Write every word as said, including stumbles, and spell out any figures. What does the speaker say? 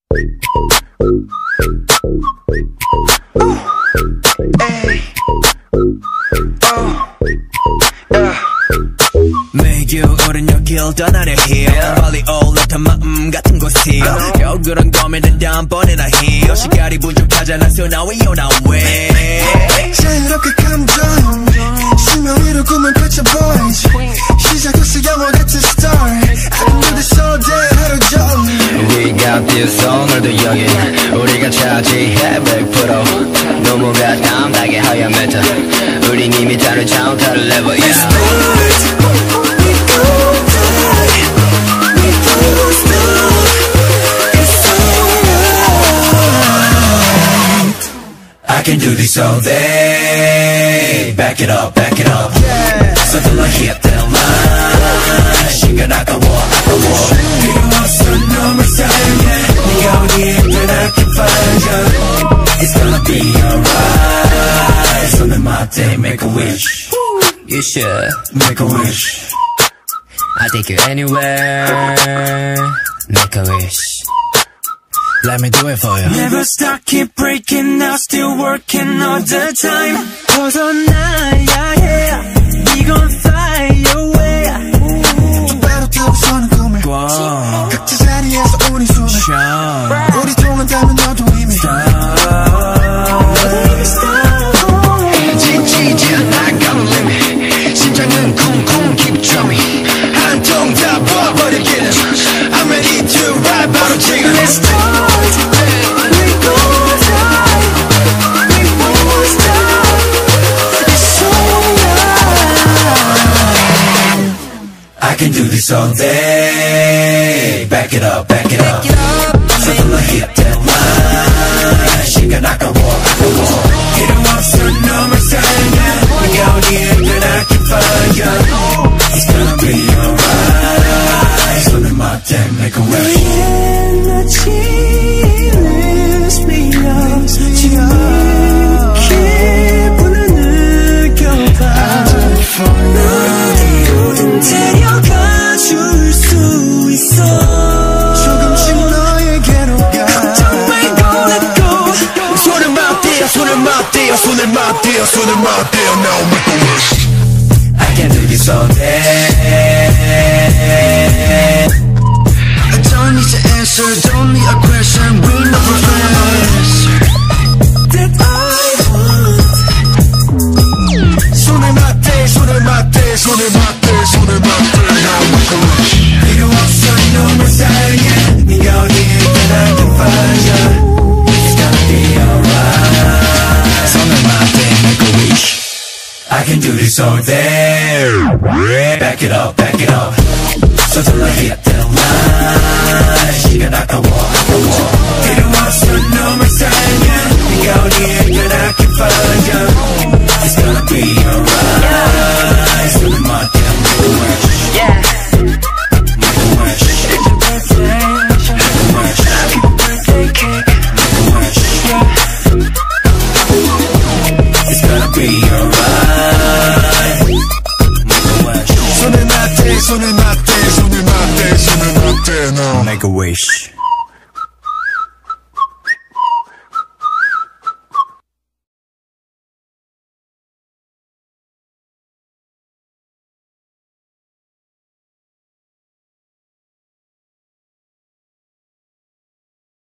매주 오른 여길 떠나려 해요. 빨리 올라탄 마음 같은 곳이요. 겨우 그런 고민은 다음번에나 해요. 시간이 부족하잖아 so now we on our way. 자유롭게 감정 심야위로 꿈을 펼쳐 boys. 시작했어 영화 같은 start. I can do this all day 하루 종일. We got this 오늘도 여긴 우리가 차지해 백 퍼센트 너무가 담백하게 하얀 메타 우린 이미 다른 차원 다른 레벨 yeah. I can do this all day. Back it up, back it up. 서둘러 hit that line. 시간 아까워, 아까워. 필요 없어 놈을 사랑해. 네가 어디에 있든 I can find you. It's gonna be alright. 손을 맞대, make a wish. You should make a wish. I'll take you anywhere. Make a wish. Let me do it for you. Never stop, keep breaking out, still working all the time. 벗어나야 해. We gon' fly away. 바로 타고 서는 꿈을 wow. 각자 자리에서 우리 손을 Shine. 우리 통한다면 너도 이미 지치지 않아 got a limit. 심장은 쿵쿵 keep drumming. 한 통 다 부어버리기는 I'm ready to ride 바로 지금. Let's start. We gon' fly. We won't stop. It's alright. I can do this all day. Back it up, back it up. 서둘러 hit that line. 시간 아까워, 아까워. 필요 없어 놈을 사랑해. 네가 어디에 있든 I can find you. It's gonna be alright. 손을 맞대, make a wish. energy lifts me up. 지금 기분을 느껴봐. 널 어딘 데려가 줄 수 있어. 조금씩 너에게로 가. 걱정 말고 let go. 손을 맞대요 손을 맞대요 손을 맞대요 손을 맞대요 Now make a wish. I can do this all day. I don't need to answer, don't need a question. We know we're friends. That I want. 손을 맞대, 손을 맞대, 손을 맞대, 손을 맞대. Now make a wish. 필요 없어 놈을 사랑해. 네가 어디에 있든 I can find you. It's gonna be alright. 손을 맞대, make a wish. I can do this all day. Back it up, back it up. 서둘러 hit that line. 시간 아까워, 아까워. 필요 없어 놈을 사랑해. 네가 어디에 있든 I can find you. It's gonna be alright. 손을 맞대, make a wish. Yeah. Make a wish. Make a wish. Make a wish. It's gonna be alright. Make a wish. 손을 맞대, 손을 맞대, 손을 맞대, 손을 맞대. Now Make a wish.